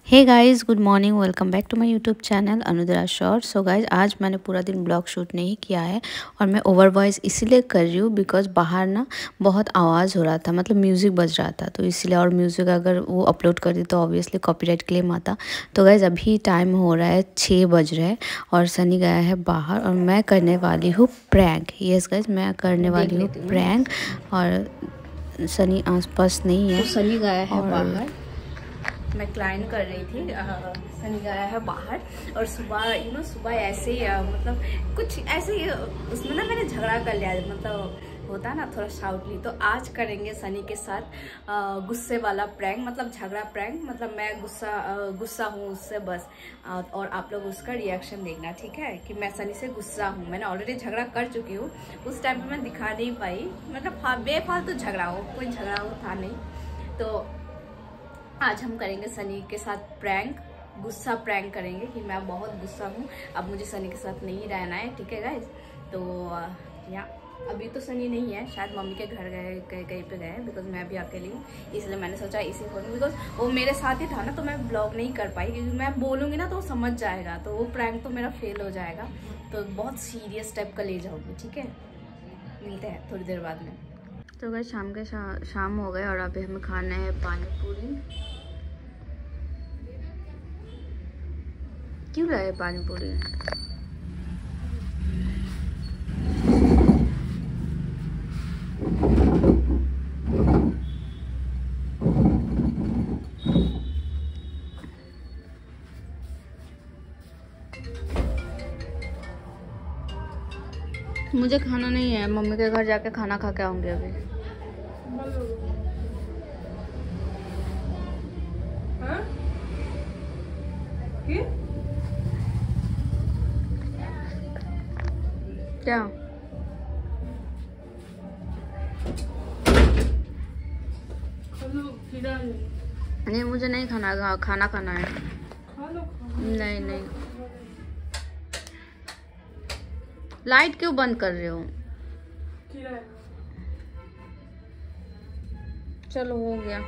Hey guys, good morning. Welcome back to my YouTube channel Anudara short. So guys, आज मैंने पूरा दिन blog shoot नहीं किया है और मैं ओवर वॉइस इसीलिए कर रही हूँ बिकॉज बाहर ना बहुत आवाज़ हो रहा था, मतलब म्यूज़िक बज रहा था, तो इसलिए। और म्यूज़िक अगर वो अपलोड कर दी तो ऑब्वियसली कॉपीराइट क्लेम आता। तो गाइस, अभी टाइम हो रहा है 6 बज रहे हैं और सनी गया है बाहर और मैं करने वाली हूँ प्रैंक। यस गाइस, मैं करने वाली हूँ प्रैंक और सनी आसपास नहीं है। तो सनी गया है बाहर, मैं क्लाइंट कर रही थी। सनी गया है बाहर और सुबह सुबह ऐसे ही मतलब कुछ ऐसे ही उसमें ना मैंने झगड़ा कर लिया, मतलब होता है ना थोड़ा शाउटली। तो आज करेंगे सनी के साथ गुस्से वाला प्रैंक, मतलब झगड़ा प्रैंक। मतलब मैं गुस्सा हूँ उससे बस, और आप लोग उसका रिएक्शन देखना, ठीक है? कि मैं सनी से गुस्सा हूँ। मैंने ऑलरेडी झगड़ा कर चुकी हूँ, उस टाइम पे मैं दिखा नहीं पाई, मतलब बेफालतू झगड़ा हो, कोई झगड़ा हो था नहीं। तो आज हम करेंगे सनी के साथ प्रैंक, गुस्सा प्रैंक करेंगे कि मैं बहुत गुस्सा हूँ, अब मुझे सनी के साथ नहीं रहना है, ठीक है गाइज? तो यहाँ अभी तो सनी नहीं है, शायद मम्मी के घर कहीं पे गए, बिकॉज मैं अभी अकेली हूँ, इसलिए मैंने सोचा इसी फोन, बिकॉज वो मेरे साथ ही था ना, तो मैं ब्लॉग नहीं कर पाई, क्योंकि मैं बोलूँगी ना तो वो समझ जाएगा, तो वो प्रैंक तो मेरा फेल हो जाएगा। तो बहुत सीरियस टाइप का ले जाऊँगी, ठीक है? मिलते हैं थोड़ी देर बाद में। तो गाइस, शाम हो गए और अभी हमें खाना है पानी पूरी। क्यों लाए पानी पूरी? मुझे खाना नहीं है, मम्मी के घर जाके खाना खा के आऊंगी अभी। हाँ? क्या? नहीं, मुझे नहीं खाना, खाना खाना है। नहीं नहीं, लाइट क्यों बंद कर रहे हो? चलो हो गया।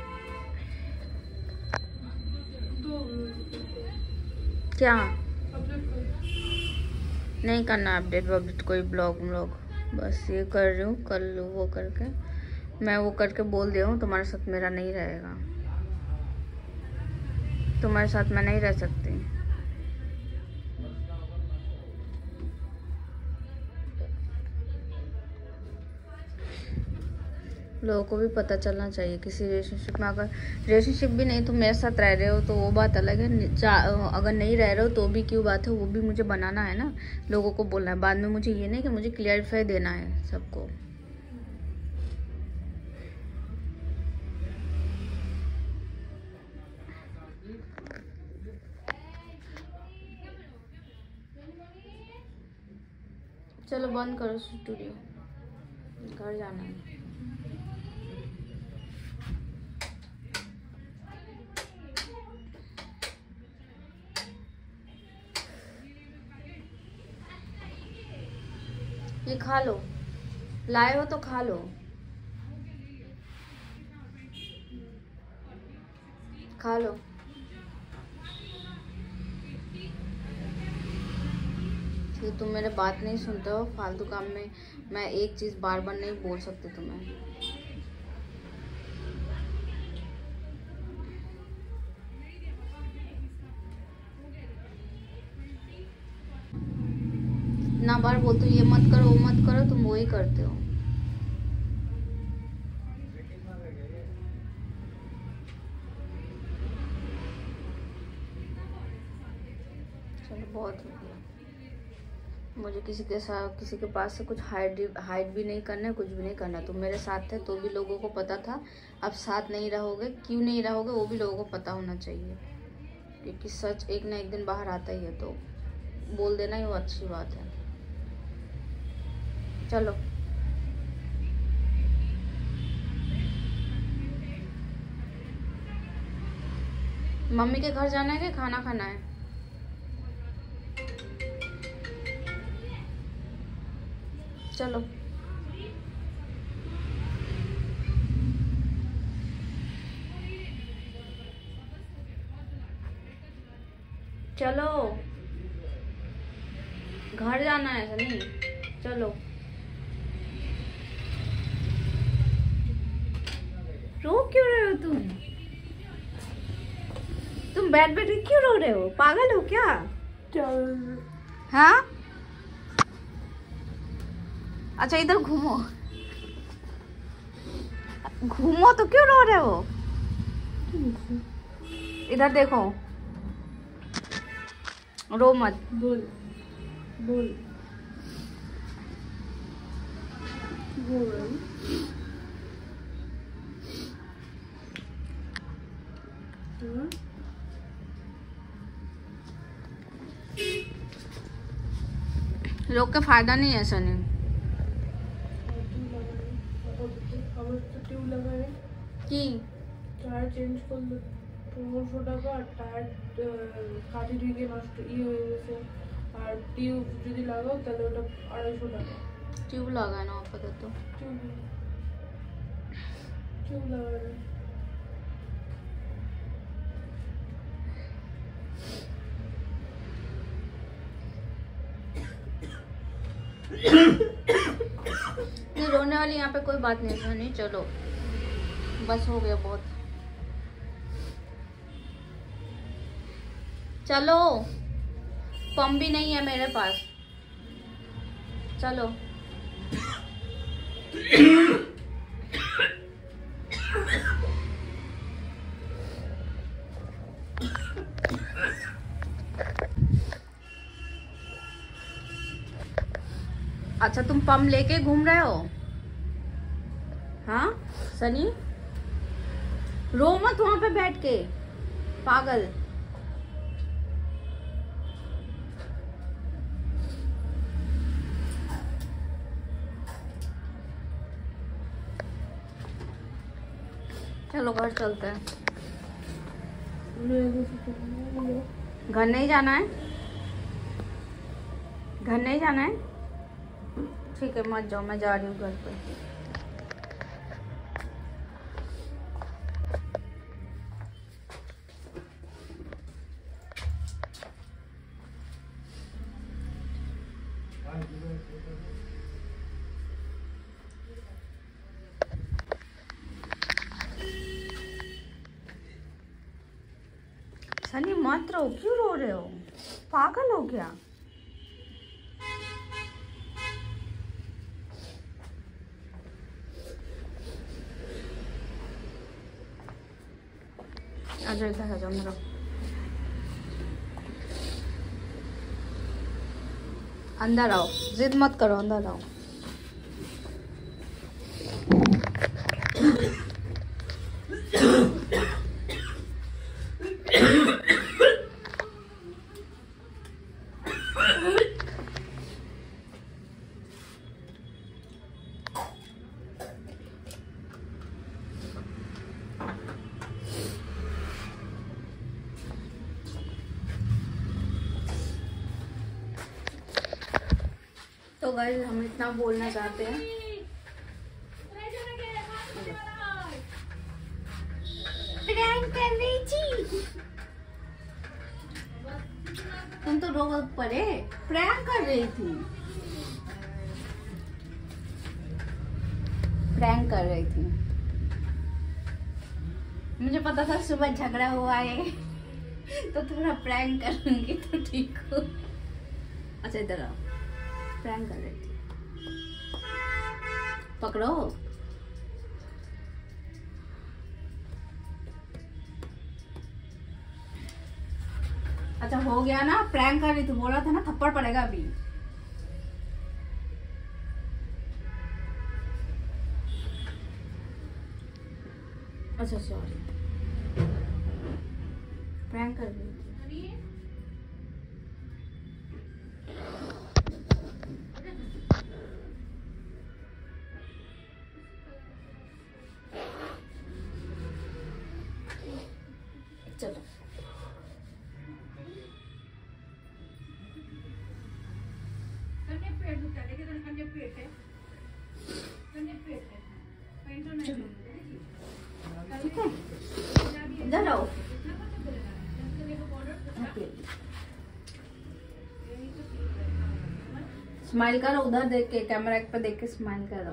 क्या नहीं करना अपडेट कोई ब्लॉग बस ये कर रही हूँ। कल वो करके मैं वो करके बोल दिया हूँ, तुम्हारे साथ मेरा नहीं रहेगा, तुम्हारे साथ मैं नहीं रह सकती। लोगों को भी पता चलना चाहिए किसी रिलेशनशिप में, अगर रिलेशनशिप भी नहीं तो मेरे साथ रह रहे हो तो वो बात अलग है, अगर नहीं रह रहे हो तो भी क्यों बात है, वो भी मुझे बनाना है ना, लोगों को बोलना है। बाद में मुझे ये नहीं कि मुझे क्लियरिफाई देना है सबको। चलो बंद करो स्टूडियो, घर जाना है। ये खा लो, लाए हो तो खा लो, खा लो। कि तुम मेरे बात नहीं सुनते हो फालतू काम में, मैं एक चीज़ बार बार नहीं बोल सकती तुम्हें। ना बार बोलते हो ये मत करो वो मत करो, तुम वही करते हो। चलो बहुत हो गया, मुझे किसी के पास से कुछ हाइड भी नहीं करना है, कुछ भी नहीं करना। तुम मेरे साथ थे तो भी लोगों को पता था, अब साथ नहीं रहोगे, क्यों नहीं रहोगे वो भी लोगों को पता होना चाहिए, क्योंकि सच एक ना एक दिन बाहर आता ही है, तो बोल देना ही वो अच्छी बात है। चलो मम्मी के घर जाना है कि खाना खाना है? चलो चलो, घर जाना है सनी, चलो। रो क्यों रहे हो तुम? तुम बैठ बैठ के क्यों रो रहे हो? पागल हो क्या? चल। हाँ, अच्छा इधर घूमो, घूमो तो क्यों रो रहे हो? इधर देखो, रो मत। बोल बोल बोल। रोक के फायदा नहीं है सनी। কি টায়ার চেঞ্জ করলে 1500 টাকা, টায়ার কাঠি ঢুকে নষ্ট হয়ে গেছে, আর টিউব যদি লাগাও তাহলে ওটা 250 টাকা। টিউব লাগানো আপাতত, টিউব লাগানো। रोने वाली यहाँ पे कोई बात नहीं सुनी, चलो बस हो गया बहुत। चलो, पंप भी नहीं है मेरे पास, चलो। अच्छा तुम पंप लेके घूम रहे हो? हाँ सनी, रो मत वहां पे बैठ के, पागल। चलो घर चलते हैं। घर नहीं जाना है? घर नहीं जाना है? ठीक है मत जाओ, मैं जा रही हूँ घर पे। सनी मत रो, क्यों रो रहे हो? पागल हो क्या? आजा इधर आजा, मेरा अंदर आओ, जिद मत करो, अंदर आओ। तो गाइस हम इतना बोलना चाहते हैं, प्रैंक कर रही थी तुम, तो रो पड़े, प्रैंक कर रही थी, प्रैंक कर रही थी। मुझे पता था सुबह झगड़ा हुआ है तो थोड़ा प्रैंक करूंगी तो ठीक हो। अच्छा इधर आओ, प्रैंक कर रही थी, पकड़ो। अच्छा हो गया ना, प्रैंक कर रही थी, बोला था ना थप्पड़ पड़ेगा अभी। अच्छा सॉरी, प्रैंक कर रही थी। चलो ठीक है, इधर आओ। स्माइल करो, उधर देख के, कैमरा पे देख के स्माइल करो।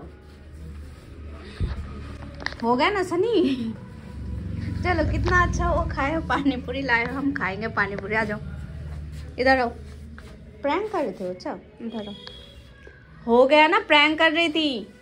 हो गया ना सनी? चलो, कितना अच्छा वो खाए, पानी पूरी लाए, हम खाएंगे पानी पूरी। आ जाओ, इधर आओ। प्रैंक कर रहे थे? अच्छा, इधर आओ। हो गया ना, प्रैंक कर रही थी।